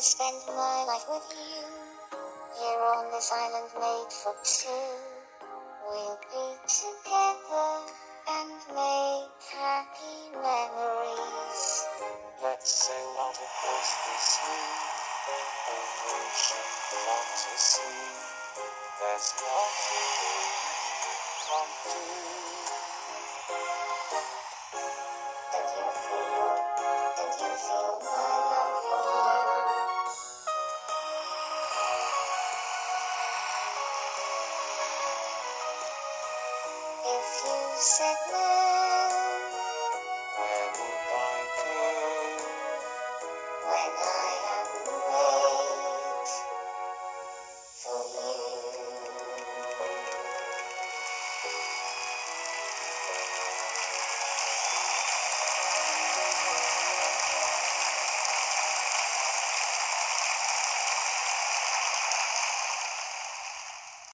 spend my life with you. Here on this island made for two. We'll be together and make happy memories. Let's sail out across the sea, an ocean fantasy. There's nothing we can't do. Don't you feel my love for you? If you said no,